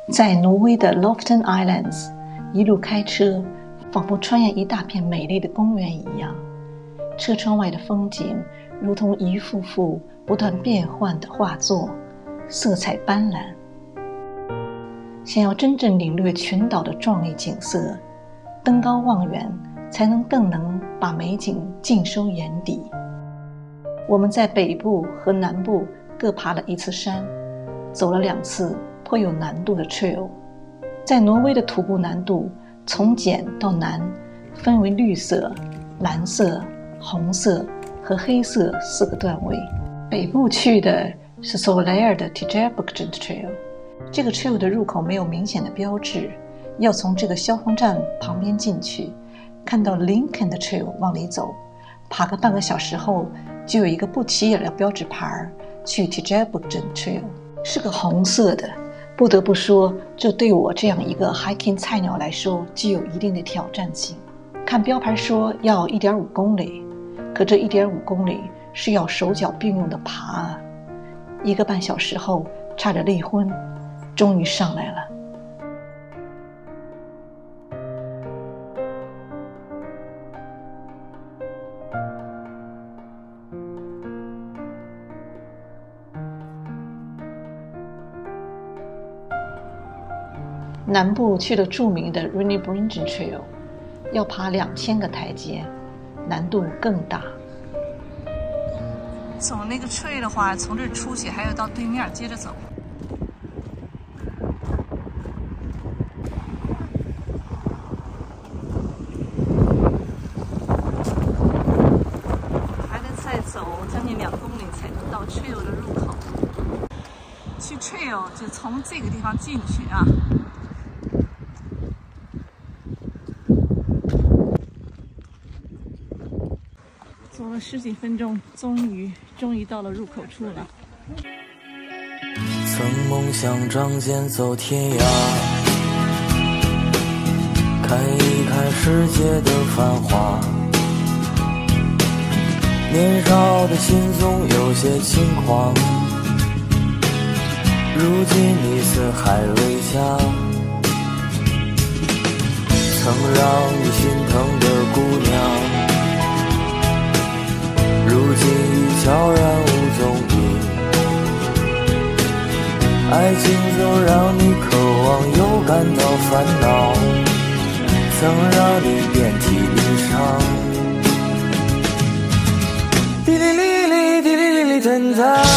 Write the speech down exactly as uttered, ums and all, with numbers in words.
在挪威的 Lofton Islands 一路开车，仿佛穿越一大片美丽的公园一样，车窗外的风景如同一幅幅不断变换的画作，色彩斑斓。想要真正领略群岛的壮丽景色，登高望远才能更能把美景尽收眼底。我们在北部和南部各爬了一次山，走了两次颇有难度的 trail。 在挪威的徒步难度从简到难分为绿色、蓝色、红色和黑色四个段位。北部去的是 Soleil 的 Tijebukten Trail， 这个 trail 的入口没有明显的标志，要从这个消防站旁边进去，看到 Lincoln 的 trail 往里走，爬个半个小时后就有一个不起眼的标志牌，去 Tijebukten Trail， 是个红色的。不得不说，这对我这样一个 hiking 菜鸟来说具有一定的挑战性。看标牌说要 一点五公里，可这 一点五公里是要手脚并用的爬啊！一个半小时后差点累昏，终于上来了。南部去了著名的 Rønnebryggen Trail， 要爬两千个台阶，难度更大。走那个 trail 的话，从这儿出去还要到对面接着走。还得再走将近两公里才能到 trail 的入口。去 trail 就从这个地方进去啊。走了十几分钟，终于终于到了入口处了。 曾梦想仗剑走天涯，看一看世界的繁华。年少的心总有些轻狂，如今你四海为家。曾让你心疼的姑娘，如今已悄然无踪影。爱情总让你渴望又感到烦恼，曾让你遍体鳞伤。滴哩哩哩，滴哩哩哩，天在。